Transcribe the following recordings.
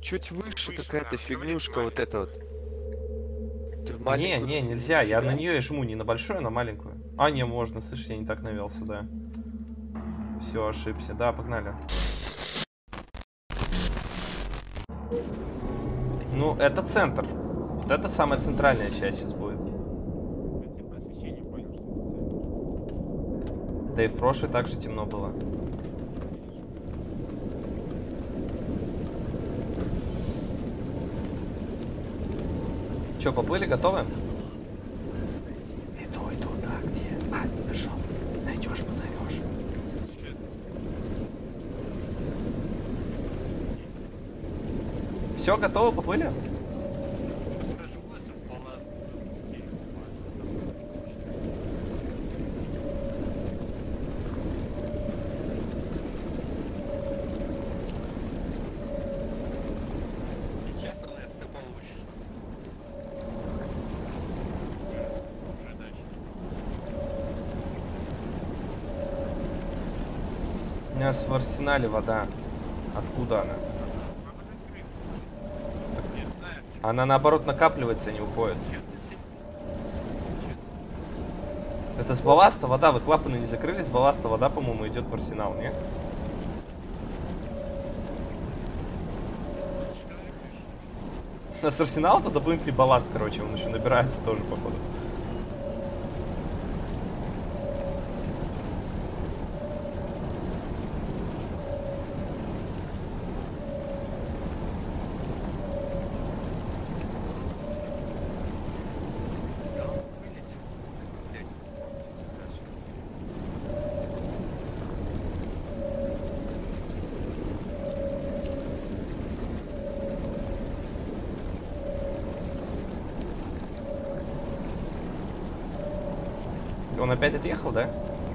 чуть выше какая-то фигнюшка вот эта вот. Ты в Не, маленькую... нельзя. Я Нифига. на нее и жму не на большую, а на маленькую. А, не, можно. Слышь, я не так навелся, да. Все, ошибся. Да, погнали. Ну, это центр. Вот это самая центральная часть сейчас будет. Да и в прошлой также темно было. Че, поплыли, готовы? Иду, да, где? А, не нашел. Найдешь, позовешь. Все, готовы, поплыли? Сейчас у нас все получится. У нас в арсенале вода. Откуда она? Она наоборот накапливается, а не уходит. Это с балласта вода, вы клапаны не закрыли, с балласта вода, по-моему, идет в арсенал, не? С арсенала-то дополнительный балласт, короче, он еще набирается тоже, походу. Он опять отъехал, да?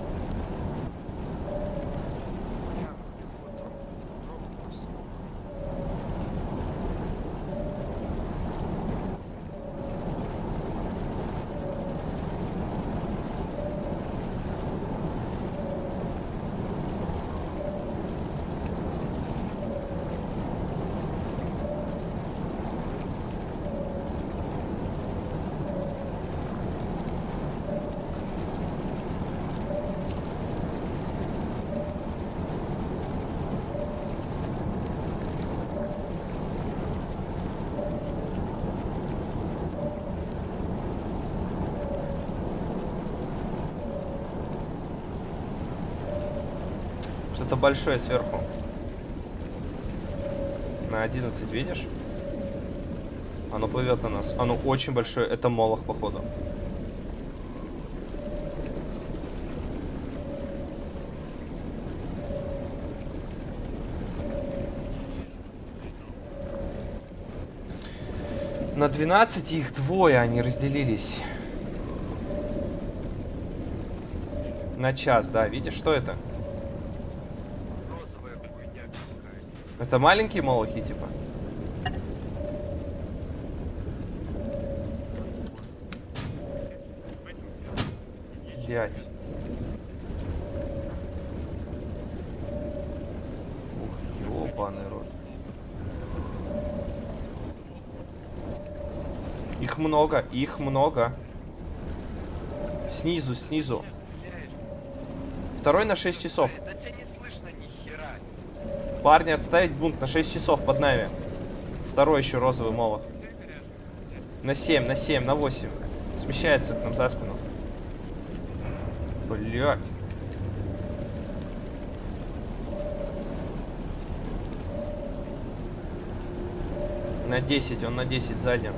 Что-то большое сверху. На 11, видишь? Оно плывет на нас. Оно очень большое. Это молох, походу. На 12 их двое, они разделились. На час, да. Видишь, что это? Розовая хуйня какая-то. Это маленькие молохи, типа? Блять. Ух, ёбаный рот. Их много, их много. Снизу, снизу. Второй на 6 часов. Да тебя не слышно ни хера. Парни, отставить бунт на 6 часов под нами. Второй еще розовый молох. На 7, на 7, на 8. Смещается к нам за спину. Блядь. На 10, он на 10 сзади.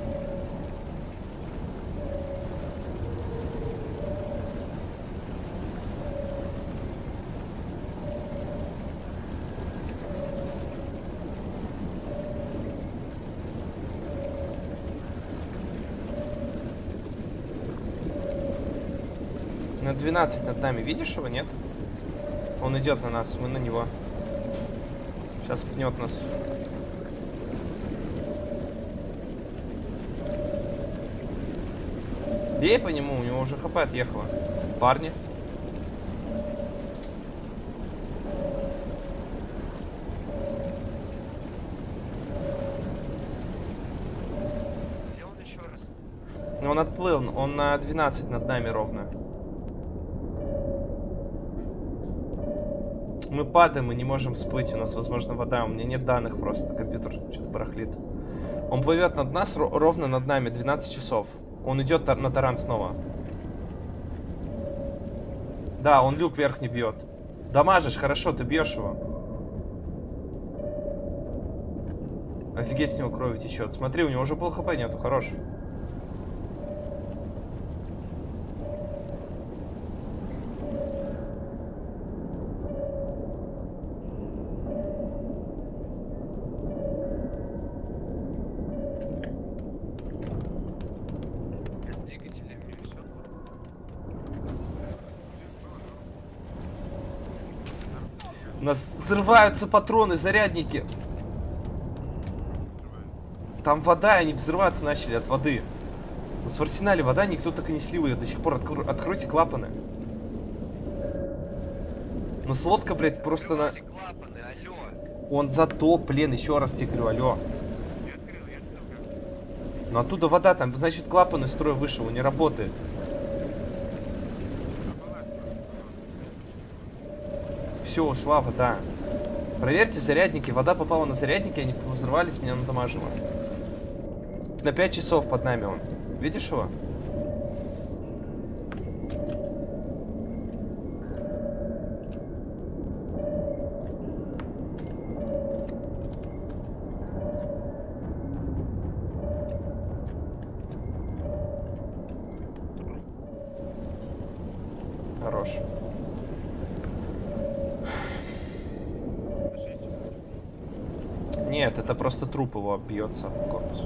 На 12 над нами, видишь его, нет? Он идет на нас, мы на него. Сейчас пнет нас. Бей по нему, у него уже хп отъехало. Парни. Он отплыл, он на 12 над нами ровно. Мы падаем, мы не можем всплыть, у нас, возможно, вода. У меня нет данных просто, компьютер что-то барахлит. Он плывет над нас, ровно над нами, 12 часов. Он идет на таран снова. Да, он люк вверх не бьет. Дамажишь, хорошо, ты бьешь его. Офигеть, с него кровь течет. Смотри, у него уже пол хп нету, хорош. С двигателями все норм. У нас взрываются патроны, зарядники. Там вода, они взрываться начали от воды. У нас в арсенале вода, никто так и не слил ее до сих пор. Откройте клапаны. Ну с лодка, блядь, просто на... Закрывали клапаны, алло. Он затоплен, еще раз тебе говорю, алло. Но оттуда вода, там, значит, клапан из строя вышел, он не работает. Все, ушла вода. Проверьте зарядники, вода попала на зарядники, они взрывались, меня надамажило. На 5 часов под нами он. Видишь его? Хорош. Нет, это просто труп его бьется в корпус.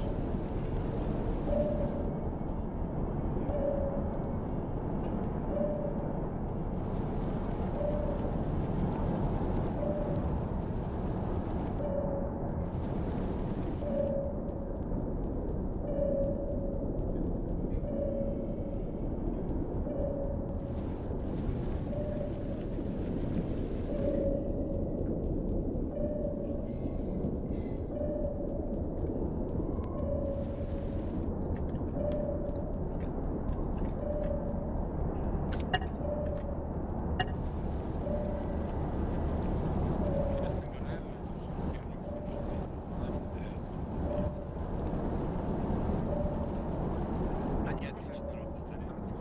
Да нет, отлично работает.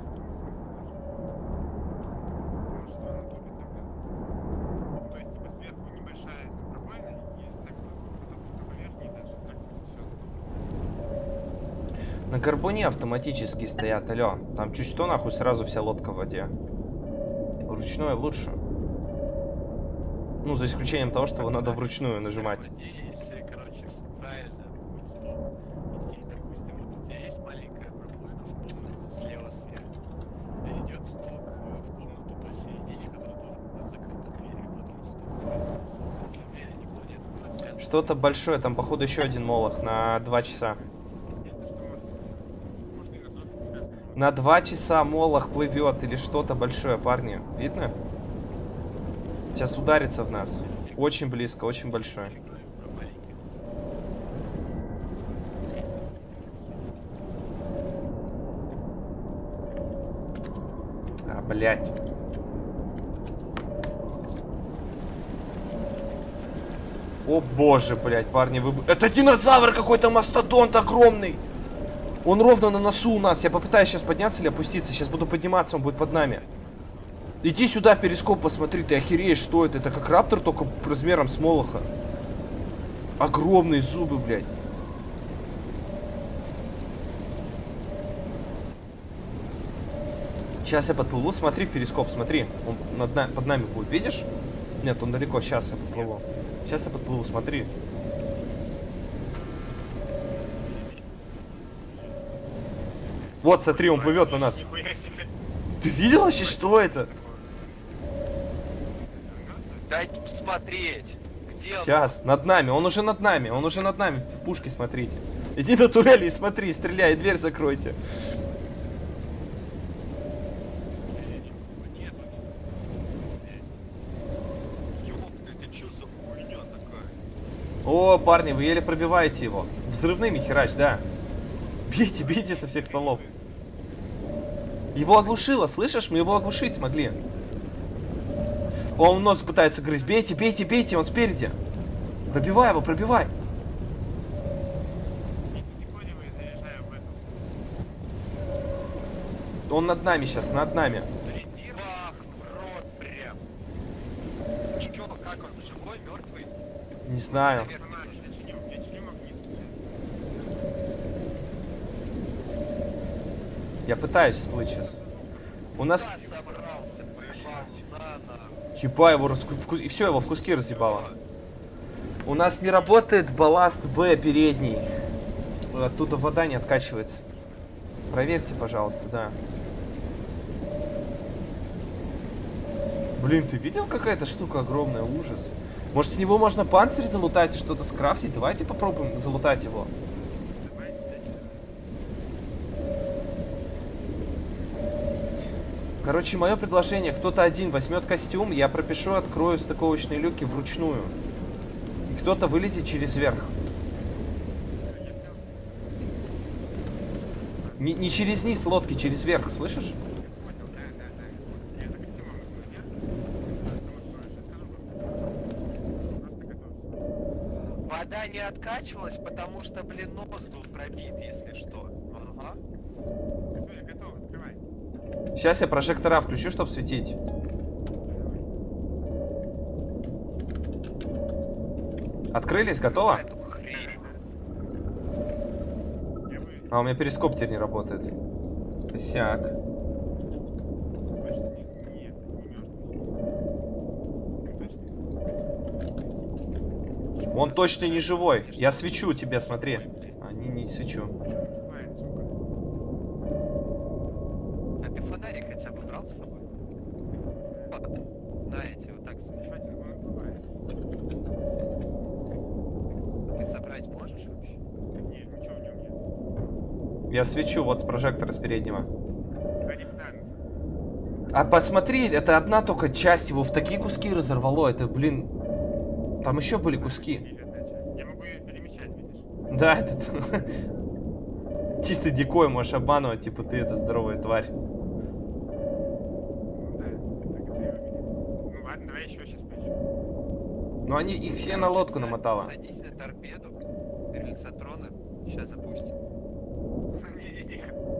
То есть, типа, сверху небольшая пробоина, и так вот по верхней даже, так вот все. На горбуне автоматически стоят, алло. Там чуть что, нахуй, сразу вся лодка в воде. Ручное лучше. Ну, за исключением того, что его надо вручную нажимать. Если, короче, все правильно будет, что идти, допустим, вот у тебя есть маленькая пробоина в комнате слева сверху, да идет сток в комнату посередине, который должен быть закрыт дверью, потом сток. Если двери не будет, то тебя... Что-то большое, там, походу, еще один молох на 2 часа. Это что можно и на взрослых ребят. На 2 часа молох плывет или что-то большое, парни. Видно? Сейчас ударится в нас. Очень близко, очень большое. А, блядь. О боже, блядь, парни, вы... Это динозавр какой-то, мастодонт огромный! Он ровно на носу у нас. Я попытаюсь сейчас подняться или опуститься. Сейчас буду подниматься, он будет под нами. Иди сюда в перископ, посмотри, ты охереешь, что это? Это как раптор, только размером с молоха. Огромные зубы, блядь. Сейчас я подплыву, смотри в перископ, смотри. Он под нами будет, видишь? Нет, он далеко, сейчас я подплыву. Сейчас я подплыву, смотри. Вот, смотри, он плывет на нас. Нихуя себе. Ты видел вообще, что это? Дайте посмотреть, где он. Сейчас, над нами, он уже над нами, он уже над нами. В пушке смотрите. Иди на турели и смотри, стреляй, и дверь закройте. Ёпта, это чё за хуйня такая? О, парни, вы еле пробиваете его. Взрывными херач, да. Бейте, бейте со всех стволов. Его оглушило, слышишь? Мы его оглушить смогли. Он нос пытается грызть. Бейте, бейте, бейте, он спереди. Пробивай его, пробивай. Потихоньку заряжаю в эту. Он над нами сейчас, над нами. Бах, в рот прям. Чё, как он, живой, мертвый? Не знаю. Я чиню магнит. Я пытаюсь всплыть сейчас. У нас... Да, собрался, поебал, на. Еба его и все, его в куски разъебало. У нас не работает балласт Б передний. Оттуда вода не откачивается. Проверьте, пожалуйста, да. Блин, ты видел, какая-то штука огромная, ужас. Может, с него можно панцирь залутать и что-то скрафтить? Давайте попробуем залутать его. Короче, мое предложение, кто-то один возьмет костюм, я пропишу, открою стыковочные люки вручную. И кто-то вылезет через верх. Не через низ лодки, через верх, слышишь? Понял, да. Я за костюмом наверх. Просто готовься. Вода не откачивалась, потому что, блин, нос был пробит, если что. Ага. Все, я готов, открывай. Сейчас я прожектора включу, чтобы светить. Открылись, готово? Эту хрень. Я бы А у меня перископ теперь не работает. Косяк. точно не мертвый. Он точно не живой. Я свечу тебе, смотри. А, не свечу. Бывает, сука. А ты фонарик хотя бы брал с собой? Вот. На эти вот так свечу. Хватит, он бывает. Ты собрать можешь вообще? Нет, ничего в нем нет. Я свечу вот с прожектора с переднего. Хариптан. А посмотри, это одна только часть его в такие куски разорвало. Это, блин... Там еще были куски. Или одна часть. Я могу ее перемещать, видишь? Да, это... Чисто дикой можешь обманывать, типа ты это здоровая тварь. Ну да, так это и выглядит. Ну ладно, давай еще сейчас поищу. Но они их все на лодку намотало. Садись на торпеду, рельсотрона. Сейчас запустим. Не-не-не.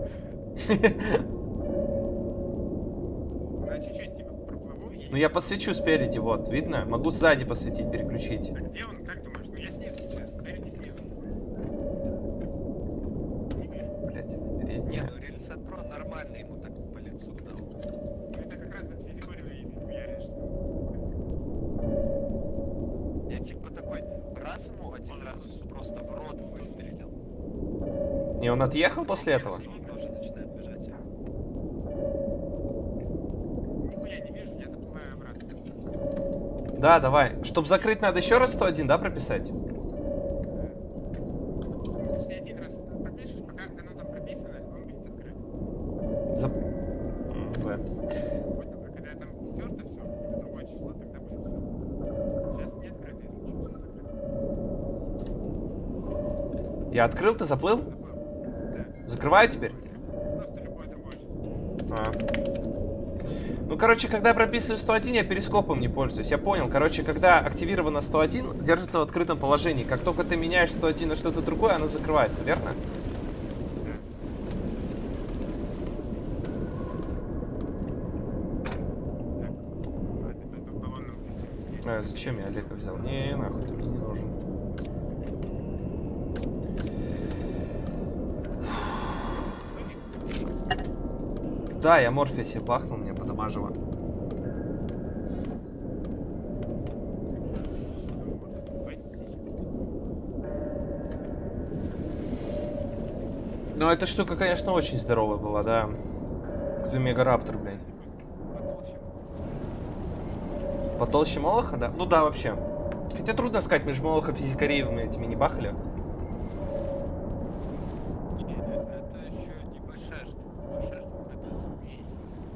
Ну чуть-чуть типа проплыву и... Ну я посвечу спереди, вот, видно? Могу сзади посветить, переключить. А где он? Как думаешь? Ну я снизу сейчас. Спереди снизу. Не вижу. Блять, это Не, передняя. ну рельсотрон нормально ему так по лицу дал. Ну это как раз вот физикорио и хуяришься. Я типа такой раз ему один раз просто в рот выстрелил. И он отъехал после этого? Он тоже начинает бежать. Нихуя не вижу, я заплываю обратно. Да, давай. Чтоб закрыть, надо еще раз 101, да, прописать? Ну, точнее, один раз пропишешь, пока оно там прописано, он будет открыт. За... Понял? А когда там стерто все, какое-то другое число, тогда будет все. Сейчас не открыто, если что, сейчас закрыто. Я открыл, ты заплыл? Заплыл. Да. Закрываю теперь? Просто любое другое число. А. Ну, короче, когда я прописываю 101, я перископом не пользуюсь. Я понял. Короче, когда активировано 101, держится в открытом положении. Как только ты меняешь 101 на что-то другое, оно закрывается, верно? Так. Ладно, только баллонным пустим. А, зачем я Олега взял? Не, нахуй, ты мне не нужен. Да, я морфия себе бахнул, мне подамажило. Но эта штука, конечно, очень здоровая была, да. Какой-то мегараптор, блядь. Потолще Молоха, да? Ну да, вообще. Хотя трудно сказать, между Молоха и Физикариевыми этими не бахали. Это еще небольшая штука. Большая штука это змей.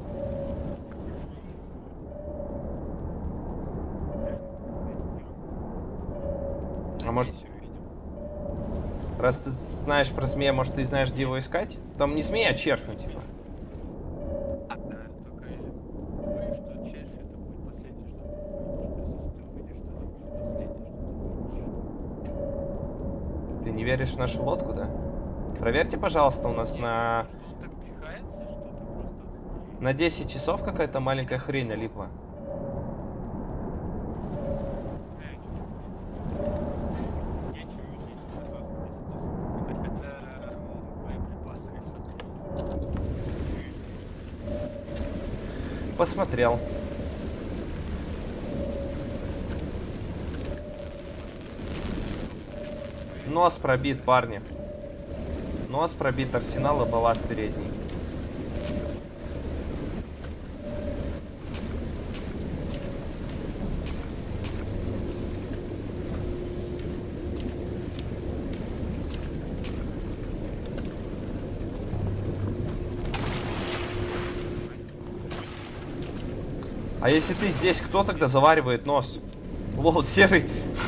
А может, раз ты знаешь про змея, может ты знаешь, где его искать? Там не змея, а червь, ну типа. Ты не веришь в нашу лодку, да? Проверьте, пожалуйста, у нас на... Ну так пихается что-то просто. На 10 часов какая-то маленькая хрень налипла. Я чую здесь насос 10 часов. Так это боеприпасы или что? Посмотрел. Нос пробит, парни. Нос пробит, арсенал и балласт передний. А если ты здесь, кто тогда заваривает нос? Лол, серый.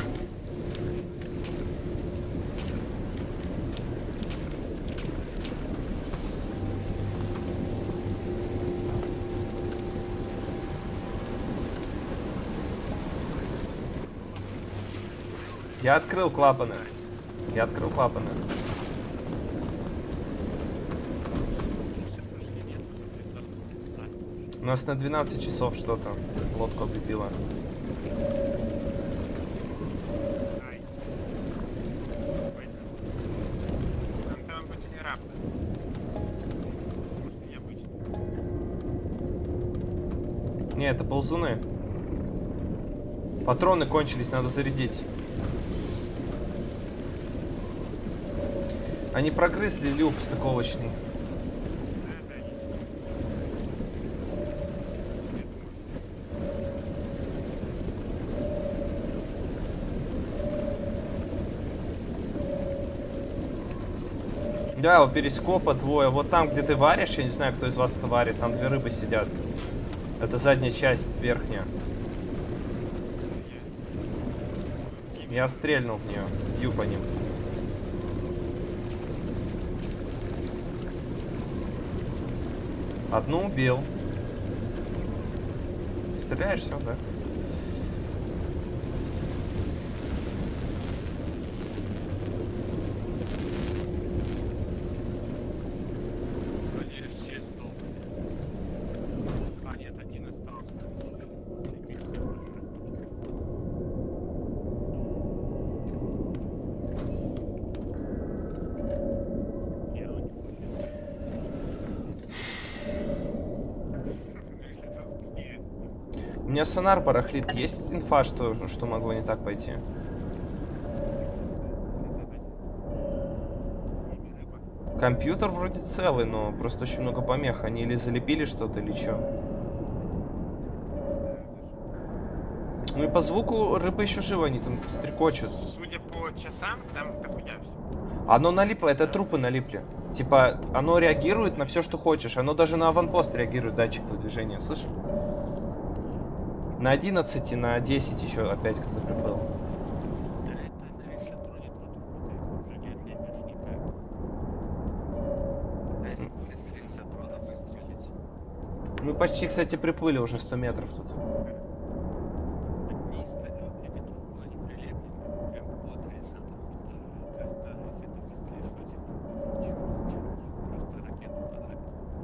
Я открыл клапаны. Я открыл клапаны. У нас на 12 часов что-то лодку облепило. Ай. Там обычный раптор. Может, необычный. Не, это ползуны. Патроны кончились, надо зарядить. Они прогрызли люк стыковочный. Да, у перископа двое. Вот там, где ты варишь, я не знаю, кто из вас это варит, там две рыбы сидят. Это задняя часть, верхняя. Я стрельнул в нее, бью по ним. Одну убил. Стреляешь, все, да? Вроде все сдохли. А нет, один остался. Я его не понял. Если тут вкуснее. У меня сонар барахлит. Есть инфа, что могло не так пойти? Компьютер вроде целый, но просто очень много помех. Они или залепили что-то, или что. Ну и по звуку рыбы еще живы, они там стрекочут. Судя по часам, там дохуя все. Оно налипло, это трупы налипли. Типа, оно реагирует на все, что хочешь. Оно даже на аванпост реагирует, датчик твоего движения, слышишь? На 11 и на 10 еще опять кто-то приплыл. Да это, наверное, тронет вот уже не отлепишь никак. А если с рельсотрона выстрелить? Мы почти, кстати, приплыли уже 100 метров тут. Одни стоят, эти трубы, они прилеплены прям под рельсотрон туда. То есть даже если ты выстрелишь в эти трубы, ничего не сделаешь. Просто ракету подать.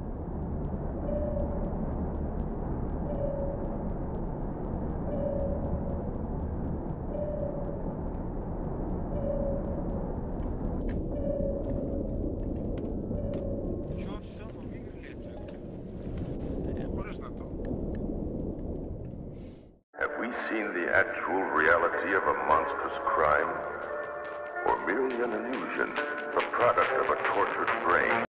Чё, все, мы выиграли эту игру? Похоже на то. Have we seen the actual reality of a monstrous crime? Or merely an illusion, the product of a tortured brain?